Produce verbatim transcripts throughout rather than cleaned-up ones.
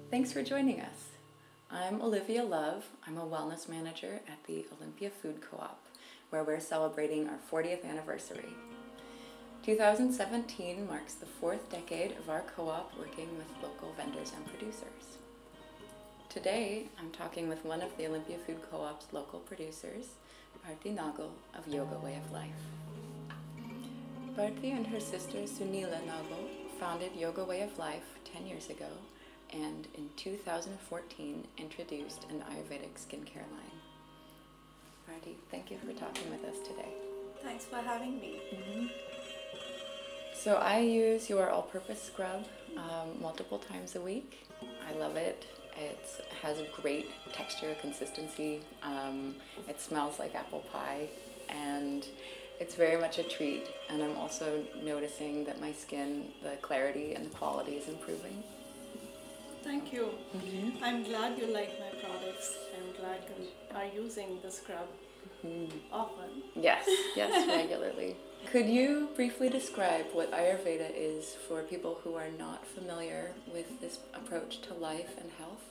Thanks for joining us. I'm Olivia Love. I'm a wellness manager at the Olympia Food Co-op, where we're celebrating our fortieth anniversary. two thousand seventeen marks the fourth decade of our co-op working with local vendors and producers. Today, I'm talking with one of the Olympia Food Co-op's local producers, Bharti Nagal of Yoga Way of Life. Bharti and her sister Sunila Nagal founded Yoga Way of Life ten years ago and in two thousand fourteen introduced an Ayurvedic skincare line. Bharti, thank you for talking with us today. Thanks for having me. Mm-hmm. So I use your all-purpose scrub um, multiple times a week. I love it. It has a great texture, consistency. Um, it smells like apple pie, and it's very much a treat. And I'm also noticing that my skin, the clarity and the quality is improving. Thank you. Mm-hmm. I'm glad you like my products. I'm glad you are using the scrub mm-hmm. often. Yes, yes, regularly. Could you briefly describe what Ayurveda is for people who are not familiar with this approach to life and health?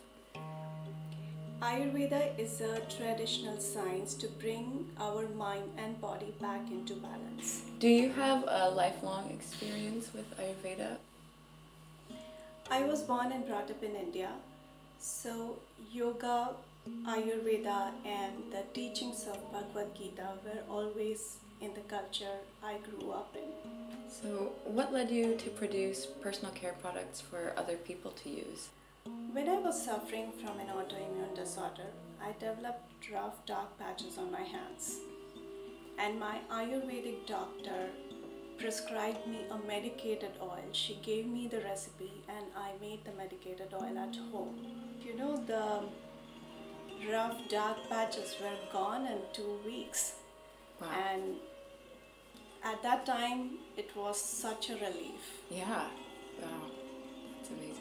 Ayurveda is a traditional science to bring our mind and body back into balance. Do you have a lifelong experience with Ayurveda? I was born and brought up in India, so yoga, Ayurveda and the teachings of Bhagavad Gita were always in the culture I grew up in. So what led you to produce personal care products for other people to use? When I was suffering from an autoimmune disorder, I developed rough dark patches on my hands, and my Ayurvedic doctor prescribed me a medicated oil. She gave me the recipe and I made the medicated oil at home. You know, the rough dark patches were gone in two weeks. Wow. And at that time it was such a relief. Yeah, wow, that's amazing.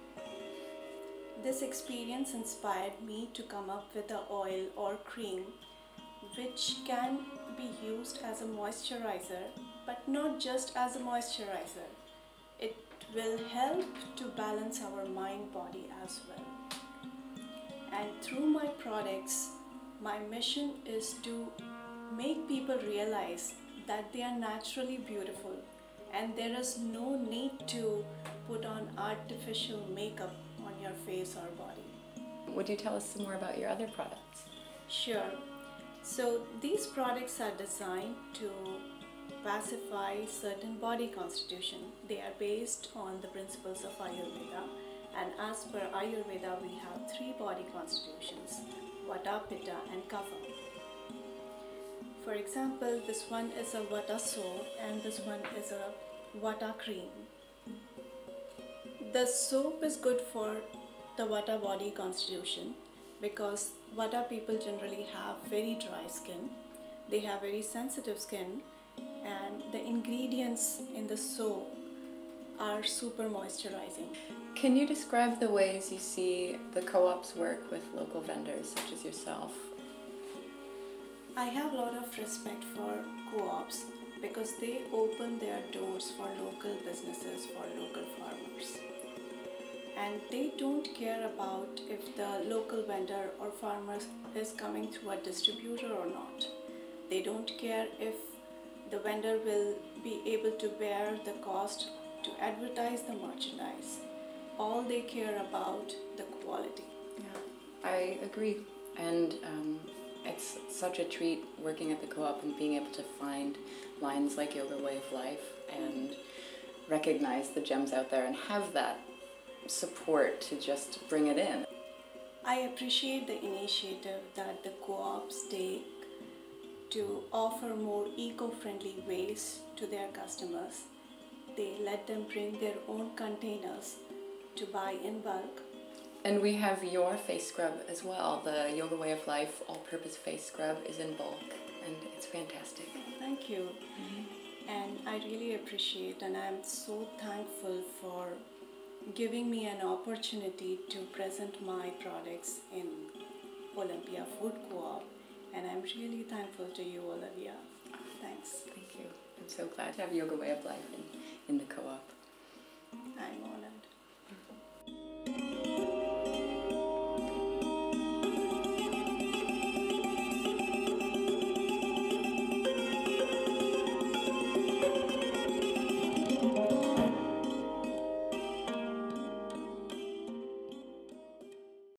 This experience inspired me to come up with an oil or cream which can be used as a moisturizer, but not just as a moisturizer. It will help to balance our mind body as well. And through my products, my mission is to make people realize that they are naturally beautiful and there is no need to put on artificial makeup on your face or body. Would you tell us some more about your other products? Sure. So these products are designed to pacify certain body constitution. They are based on the principles of Ayurveda, and as per Ayurveda we have three body constitutions: Vata, Pitta and Kapha. For example, this one is a Vata soap and this one is a Vata cream. The soap is good for the Vata body constitution because Vata people generally have very dry skin. They have very sensitive skin, and the ingredients in the soap are super moisturizing. Can you describe the ways you see the co-ops work with local vendors such as yourself? I have a lot of respect for co-ops because they open their doors for local businesses, for local farmers. And they don't care about if the local vendor or farmer is coming through a distributor or not. They don't care if the vendor will be able to bear the cost to advertise the merchandise. All they care about the quality. Yeah, I agree. And um, it's such a treat working at the co-op and being able to find lines like Yoga Way of Life and recognize the gems out there and have that support to just bring it in. I appreciate the initiative that the co-ops take to offer more eco-friendly ways to their customers. They let them bring their own containers to buy in bulk. And we have your face scrub as well. The Yoga Way of Life all-purpose face scrub is in bulk and it's fantastic. Thank you. Mm-hmm. And I really appreciate and I'm so thankful for giving me an opportunity to present my products in Olympia Food Co-op, and I'm really thankful to you, Olivia. Thanks. Thank you. I'm so glad to have Yoga Way of Life in, in the co-op. I'm honored.